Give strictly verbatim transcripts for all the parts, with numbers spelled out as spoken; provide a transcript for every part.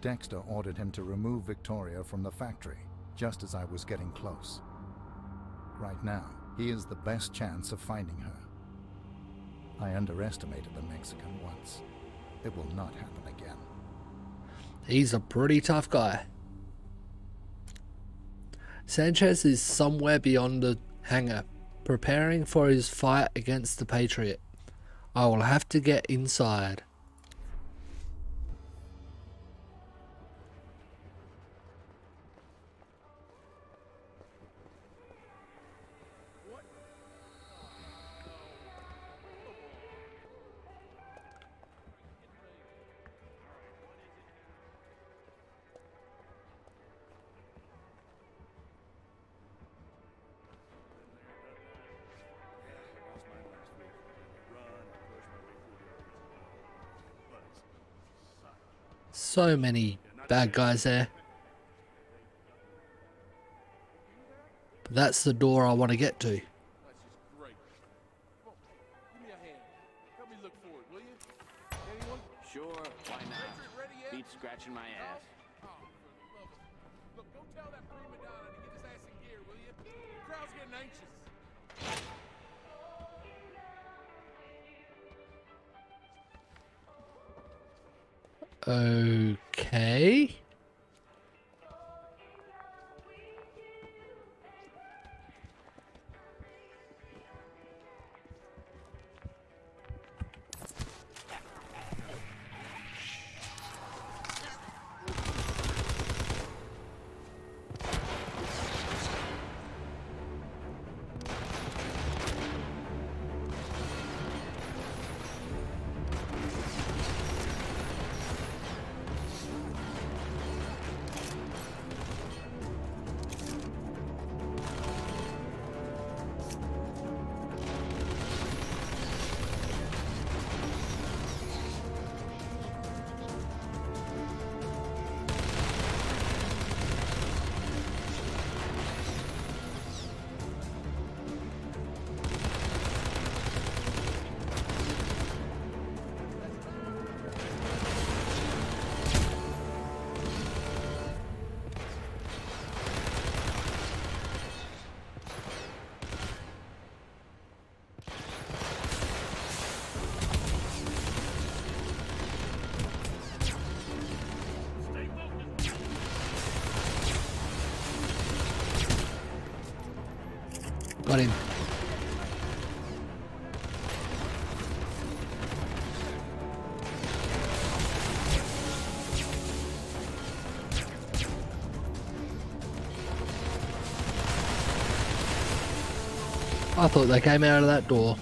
Dexter ordered him to remove Victoria from the factory, just as I was getting close. Right now, he is the best chance of finding her. I underestimated the Mexican once. It will not happen again. He's a pretty tough guy. Sanchez is somewhere beyond the hangar, preparing for his fight against the Patriot. I will have to get inside. So many bad guys there. But that's the door I want to get to. That's just great. Come on, give me a hand. Help me look for it, will you? Anyone? Sure, why not? Ready yet? Beats scratching my ass. Oh, for the love of... Look, go tell that prima donna to get his ass in gear, will you? The crowd's getting anxious. Okay. Got him. I thought they came out of that door.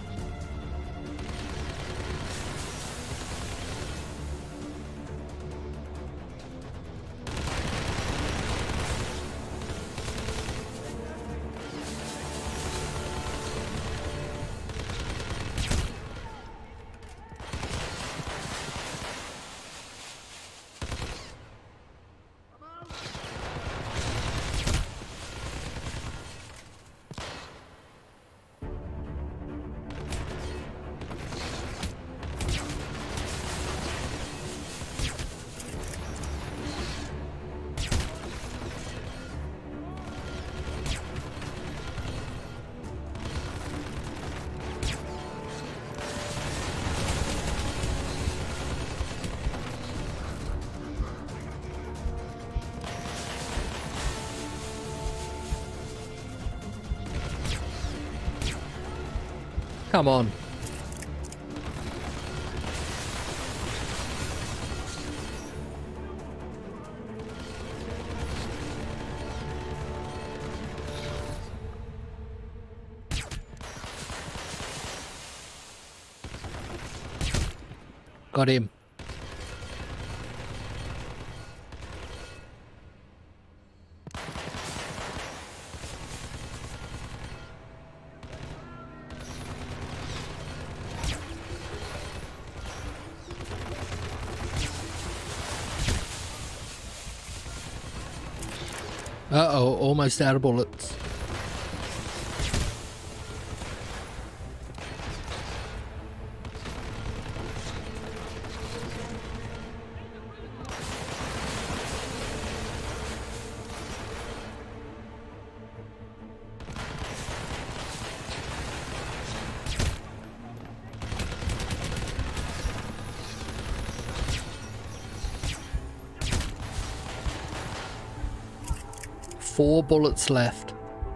Come on. Got him. Uh-oh, almost out of bullets. four bullets left.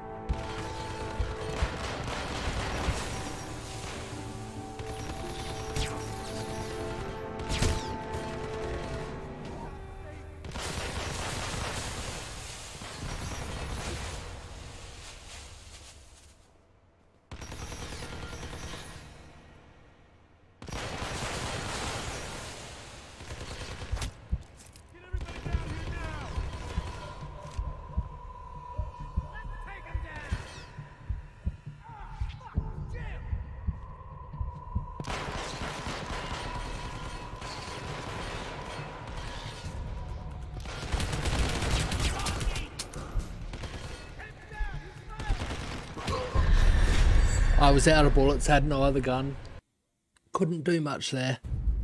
I was out of bullets, had no other gun. Couldn't do much there.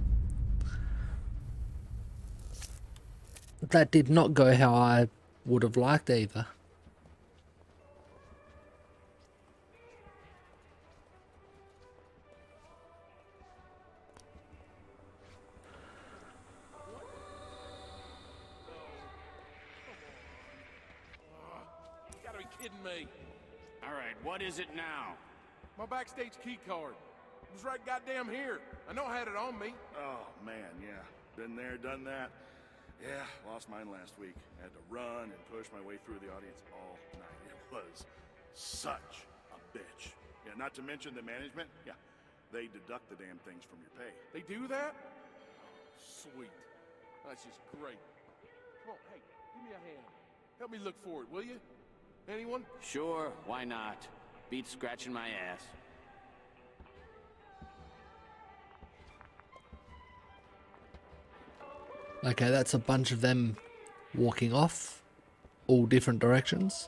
That did not go how I would have liked either. You gotta be kidding me. All right, what is it now? My backstage key card. It was right goddamn here. I know I had it on me. Oh, man, yeah. Been there, done that. Yeah, lost mine last week. Had to run and push my way through the audience all night. It was such a bitch. Yeah, not to mention the management. Yeah, they deduct the damn things from your pay. They do that? Oh, sweet. That's just great. Come on, hey, give me a hand. Help me look for it, will you? Anyone? Sure, why not? Beats scratching my ass. Okay, that's a bunch of them walking off, all different directions.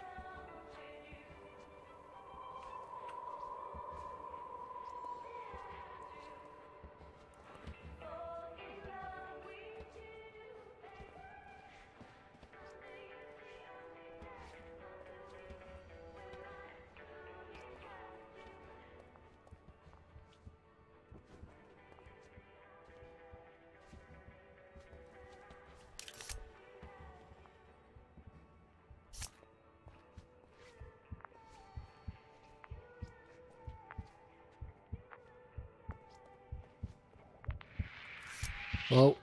Well,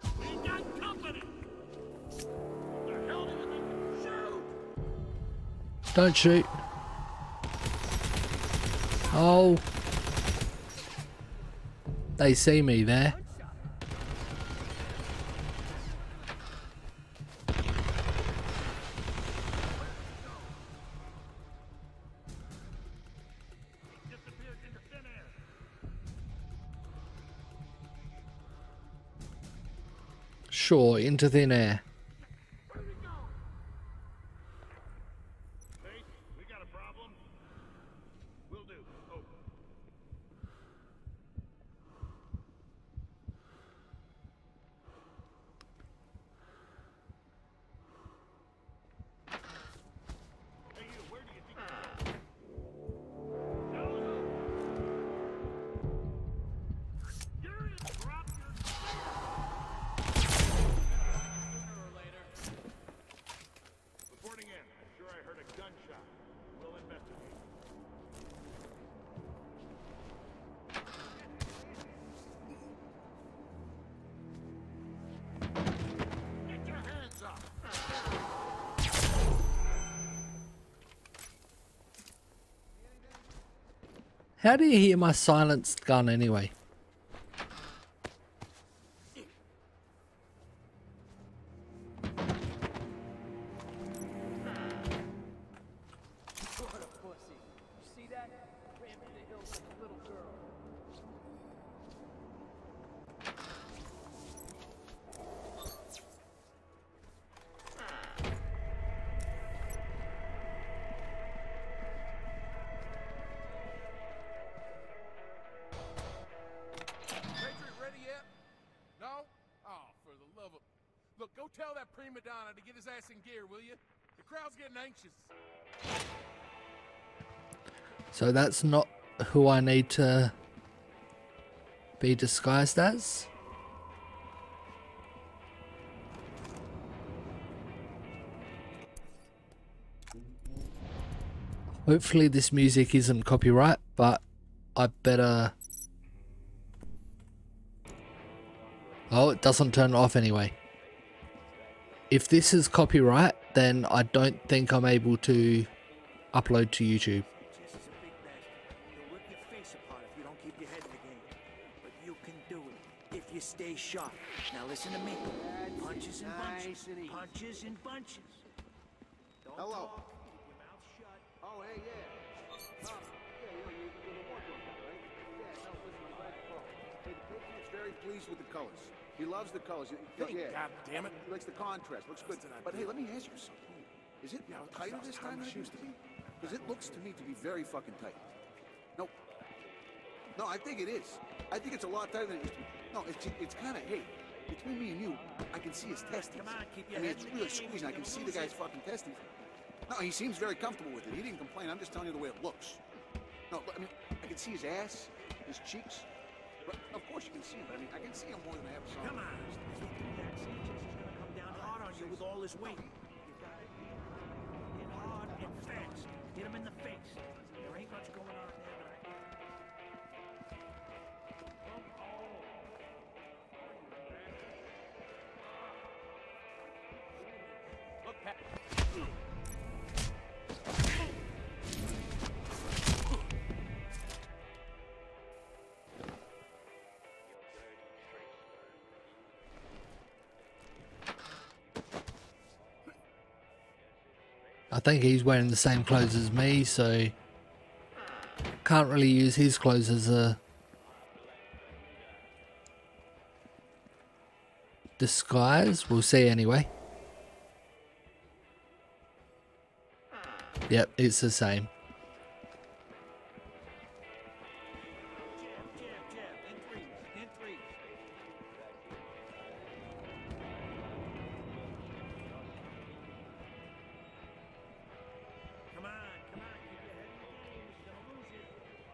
don't shoot. Oh, they see me there. Sure, into thin air. Hey, we got a problem. Will do. Oh. Hey, you, where do you think you're going? Drop your... Reporting in. I'm sure I heard a gunshot. We'll investigate. Get your hands up! How do you hear my silenced gun anyway? Look, go tell that prima donna to get his ass in gear, will you? The crowd's getting anxious. So that's not who I need to be disguised as? Hopefully this music isn't copyright, but I better... Oh, it doesn't turn off anyway. If this is copyright, then I don't think I'm able to upload to YouTube. Chess is a big master. He'll rip your face apart if you don't keep your head in the game. But you can do it if you stay sharp. Now listen to me. Punches and bunches. Punches and bunches. Don't Hello. talk. Keep your mouth shut. Oh, hey, yeah. Oh, yeah, you know, you, you're the war guy, right? Yeah, no, listen, I'm glad you called. Hey, the Patriot's very pleased with the colors. He loves the colors. He, he, yeah. God damn it. He likes the contrast. Looks good. But hey, let me ask you something. Is it tighter this time than it used to be? Because it looks to me to be very fucking tight. No. No, I think it is. I think it's a lot tighter than it used to be. No, it's it's kind of, hey, between me and you, I can see his testes. Come on, keep your I mean, head it's in the really game. squeezing. I can see the guy's fucking testes. No, he seems very comfortable with it. He didn't complain. I'm just telling you the way it looks. No, I mean, I can see his ass, his cheeks. But of course you can see him. I mean, I can see him more than I ever saw him. Come on. If you do that, Sanchez is going to come down hard on you with all his weight. You got it. Hit hard and fast. Hit him in the face. There ain't much going on there. Look, Pat. I think he's wearing the same clothes as me, so can't really use his clothes as a disguise. We'll see anyway. Yep, it's the same. Jab, jab, jab. In three. In three. Come on, come on. Keep your head in the game. You're going to lose it.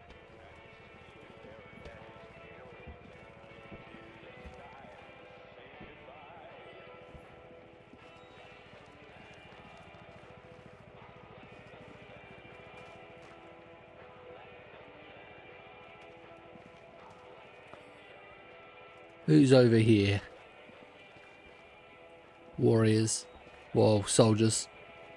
Who's over here? Warriors. Well, soldiers.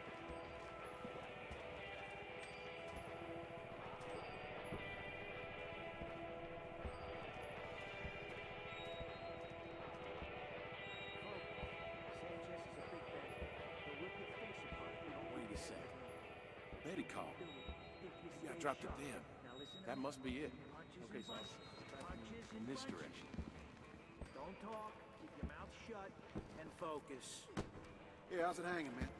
Sanchez is a big master. He'll rip your face apart if you don't Wait a second. Betty called. do it. If you Yeah, I stay dropped it sharp. there. Now listen to That me. must be it. Punches Okay, and so bunches. Punches in and this bunches. direction. Don't talk. Keep your mouth shut and focus. Yeah, how's it hanging, man?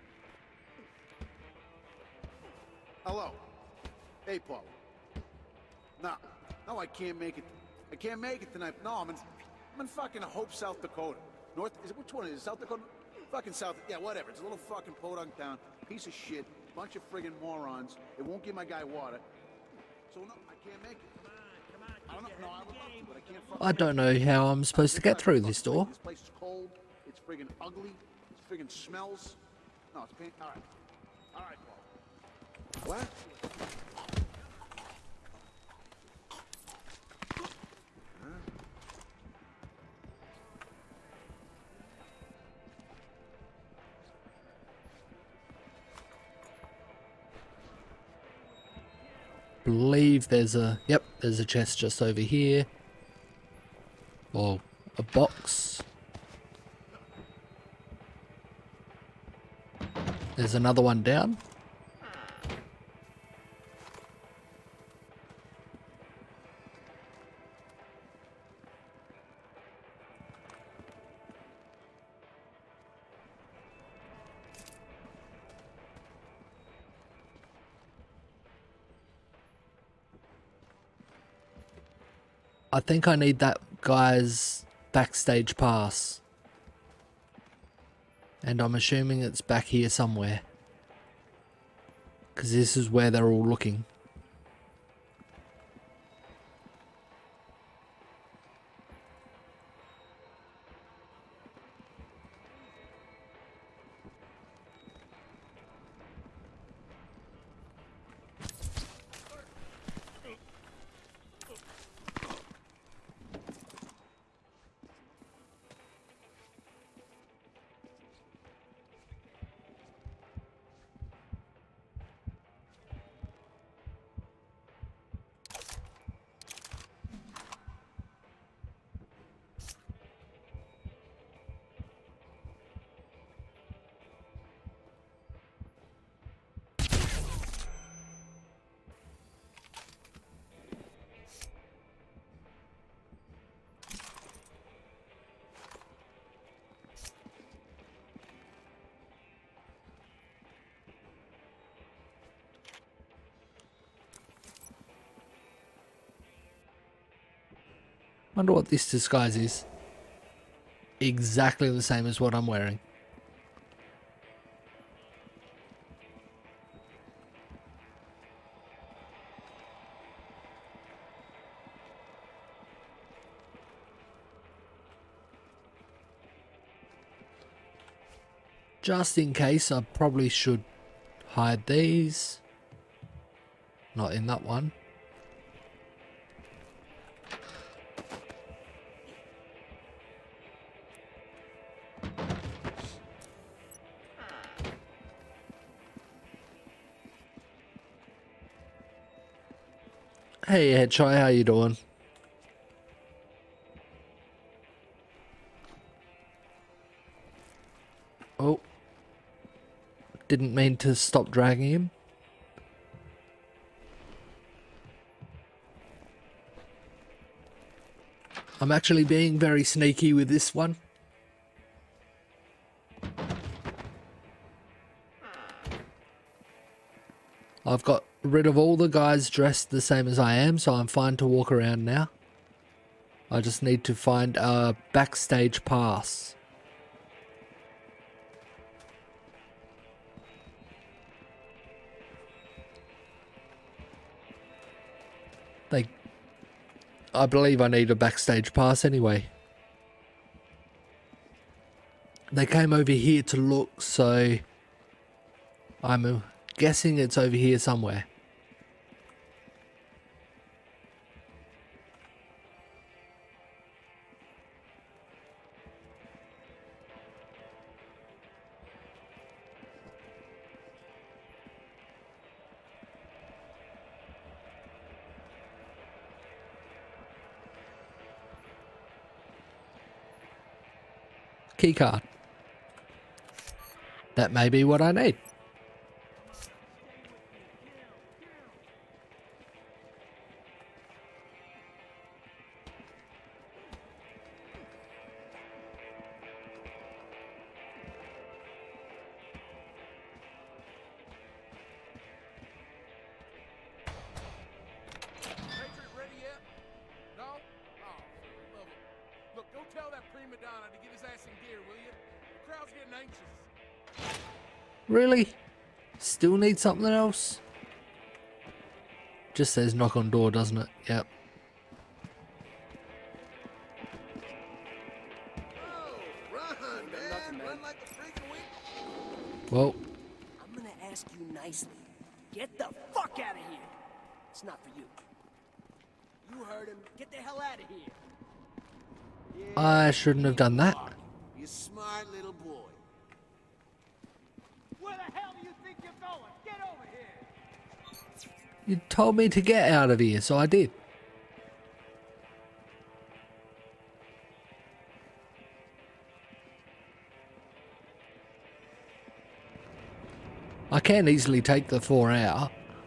Hello. Hey, Paul. No, no, I can't make it. I can't make it tonight. No, I'm in, I'm in fucking Hope, South Dakota. North, is it, which one is it? South Dakota? Fucking South, yeah, whatever. It's a little fucking podunk town. Piece of shit. Bunch of friggin' morons. It won't give my guy water. So, no, I can't make it. Come on, come on. I don't know. Keep No, your I head would in love the to, game. but I can't fucking I don't know how I'm supposed to get through this door. This place is cold. It's friggin' ugly. It friggin' smells. No, it's pain. All right. All right, Paul. What? Believe there's a yep, there's a chest just over here. Or a box. There's another one down. I think I need that guy's backstage pass. And I'm assuming it's back here somewhere. Because this is where they're all looking. Wonder what this disguise is. Exactly the same as what I'm wearing. Just in case, I probably should hide these. Not in that one. Hey Headshot, how you doing? Oh. Didn't mean to stop dragging him. I'm actually being very sneaky with this one. I've got rid of all the guys dressed the same as I am, so I'm fine to walk around now. I just need to find a backstage pass. They, I believe I need a backstage pass anyway. They came over here to look, so I'm guessing it's over here somewhere. Keycard. That may be what I need. Really? Still need something else? Just says knock on door, doesn't it? Yep. Well, I'm gonna ask you nicely. Get the fuck out of here. It's not for you. You heard him. Get the hell out of here. I shouldn't have done that. You smart little boy. Where the hell do you think you're going? Get over here. You told me to get out of here, so I did. I can easily take the four hour.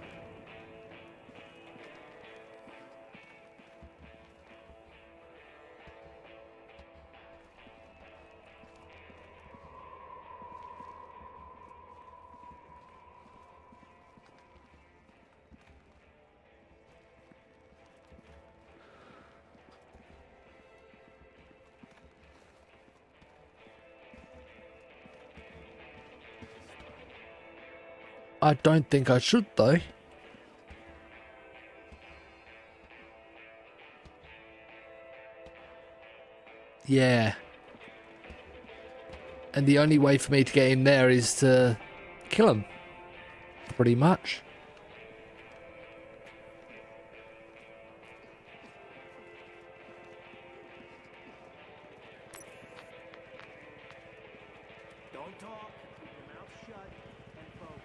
I don't think I should though. Yeah. And the only way for me to get in there is to kill him. Pretty much. Don't talk. Keep your mouth shut and focus.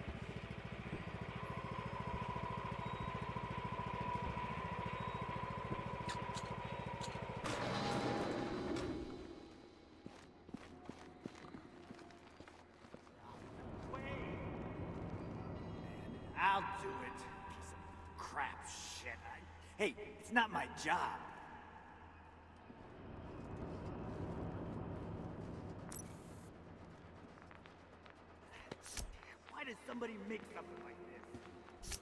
I'll do it. Piece of crap shit. I... Hey, it's not my job. Why does somebody make something like this?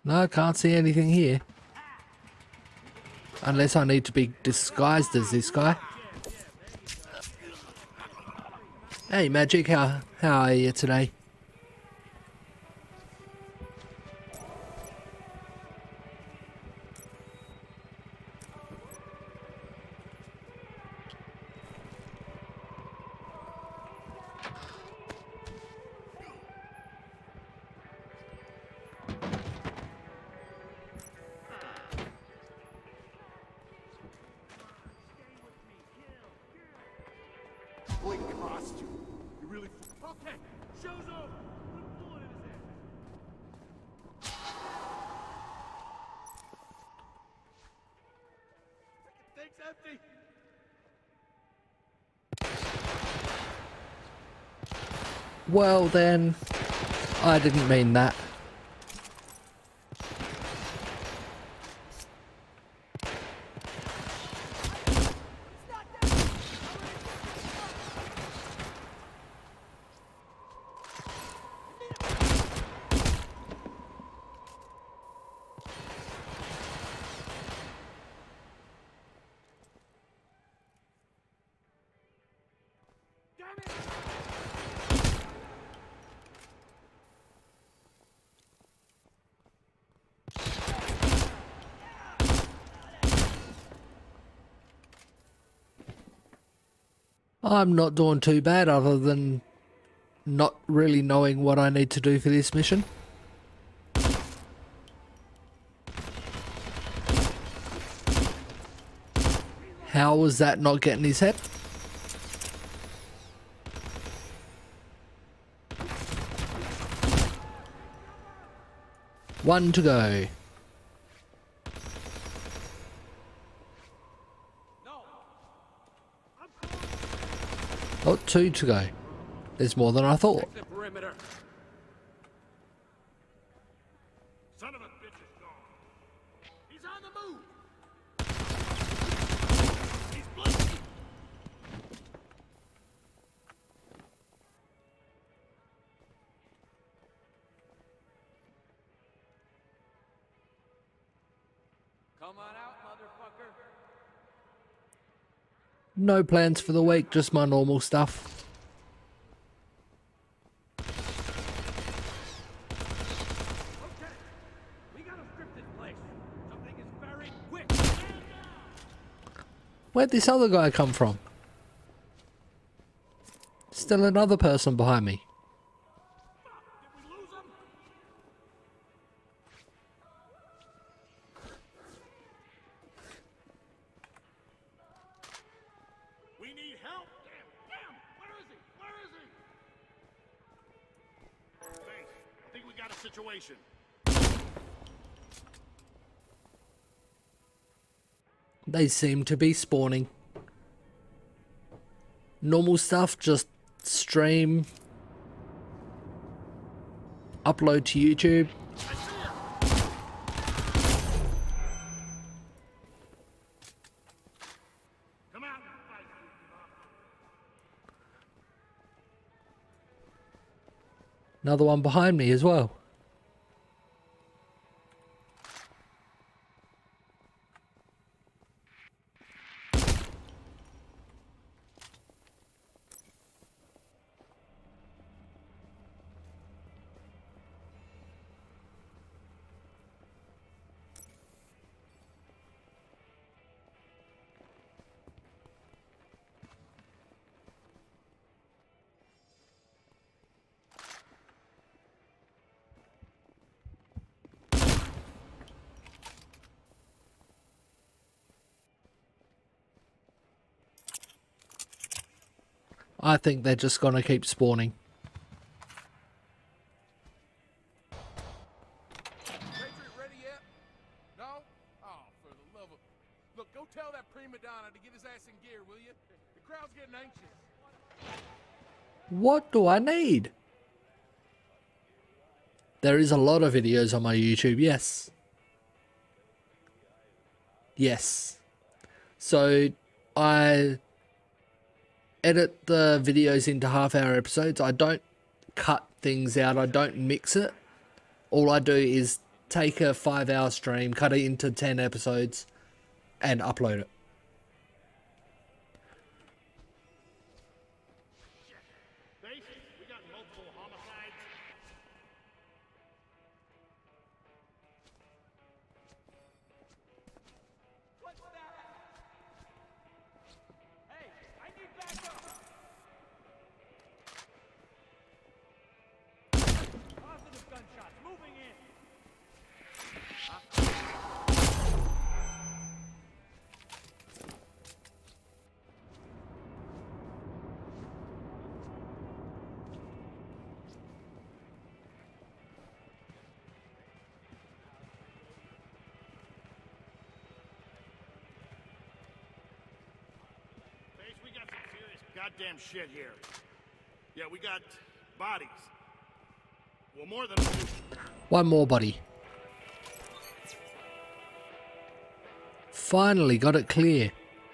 No, I can't see anything here. Unless I need to be disguised as this guy. Hey Magic, how, how are you today? Blink costume. You really f okay, show's over. Put a bullet in his head. Second tank's empty. Well then, I didn't mean that. I'm not doing too bad other than not really knowing what I need to do for this mission. How was that not getting his head? One to go. Oh, two to go. There's more than I thought. The perimeter. Son of a bitch is gone. He's on the move. He's blinking. Come on out, motherfucker. No plans for the week, just my normal stuff. Okay. We gotta strip this place. Something is very quick. Where'd this other guy come from? Still another person behind me. Did we lose him? We need help. Damn, damn. Where is he? Where is he? Thanks. I think we got a situation. They seem to be spawning. Normal stuff, just stream, upload to YouTube. I see him. Come out and fight. Another one behind me as well. I think they're just gonna keep spawning. Patriot ready yet? No? Oh, for the love of... Look, go tell that prima donna to get his ass in gear, will you? The crowd's getting anxious. What do I need? There is a lot of videos on my YouTube, yes. Yes. So, I edit the videos into half hour episodes. I don't cut things out. I don't mix it. All I do is take a five hour stream, cut it into ten episodes, and upload it. We got multiple homicides. What's that? Hey, I need backup. Positive gunshots, moving in. Face, we got some serious goddamn shit here. Yeah, we got bodies. Well, more than One more body. Finally got it clear.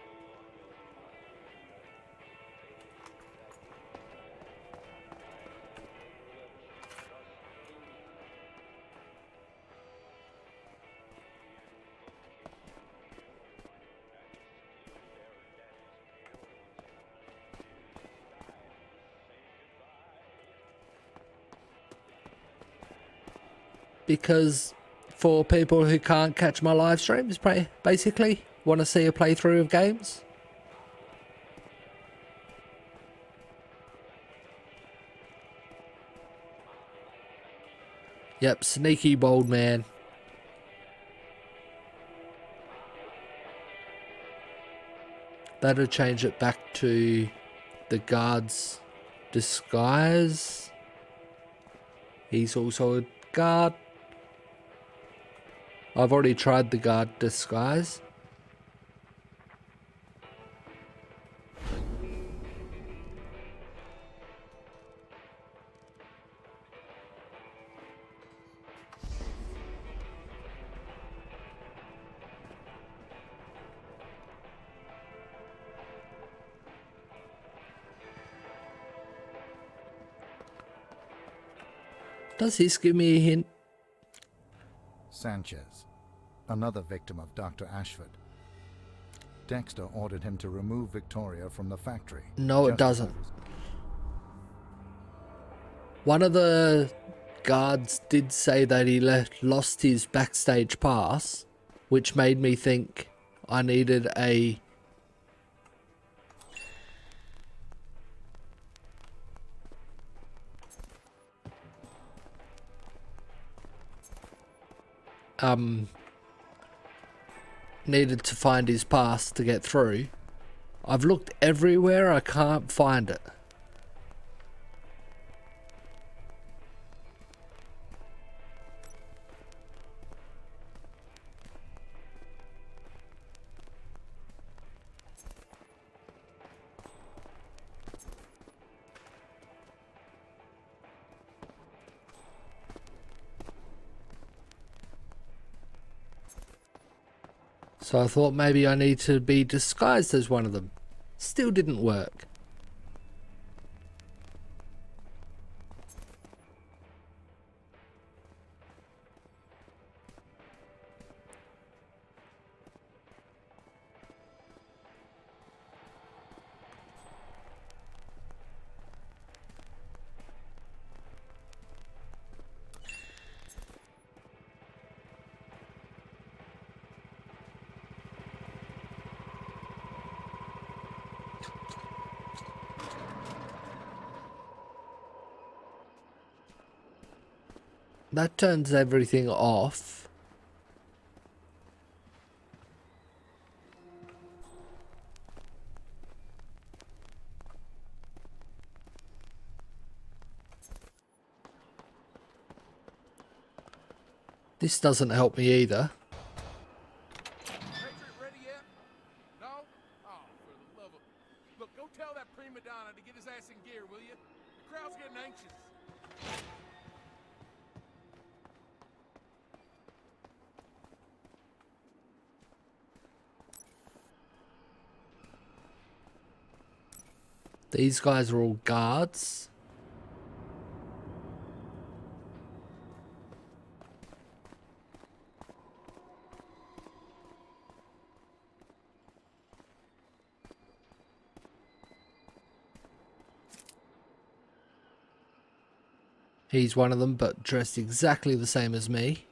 Because for people who can't catch my live streams, basically want to see a playthrough of games. Yep, sneaky bold man. That'll change it back to the guard's disguise. He's also a guard. I've already tried the guard disguise. Does this give me a hint? Sanchez, another victim of Doctor Ashford. Dexter ordered him to remove Victoria from the factory. No, it doesn't. One of the guards did say that he left, lost his backstage pass, which made me think I needed a um needed to find his pass to get through. I've looked everywhere, I can't find it. So I thought maybe I need to be disguised as one of them. Still didn't work. That turns everything off. This doesn't help me either. Patriot ready yet? No? Oh, for the love of... Look, go tell that prima donna to get his ass in gear, will you? The crowd's getting anxious. These guys are all guards. He's one of them, but dressed exactly the same as me.